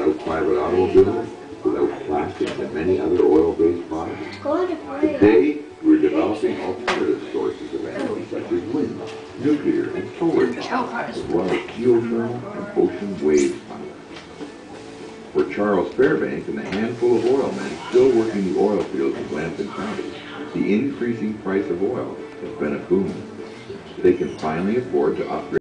without private automobiles, without plastics and many other oil-based products. Today, we're developing alternative sources of energy such as wind, nuclear, and solar power, as well as geothermal and ocean wave power. For Charles Fairbank and the handful of oil men still working the oil fields of Lambton County, the increasing price of oil has been a boon. They can finally afford to upgrade